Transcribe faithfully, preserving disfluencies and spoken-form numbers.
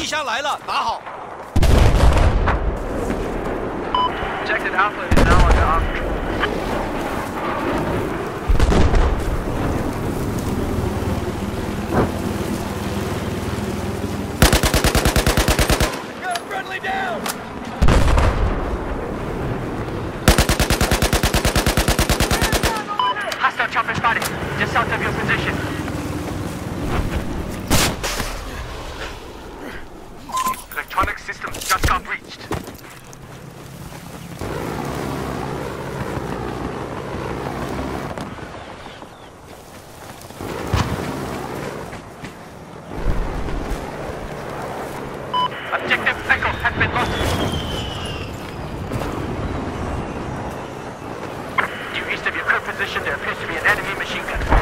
箱来了，打好。 Objective Alpha is now under our control. Got a friendly down. Hostile chopper spotted, just south of your position. Electronic systems just got breached. Objective Echo has been lost. Due east of your current position, there appears to be an enemy machine gun.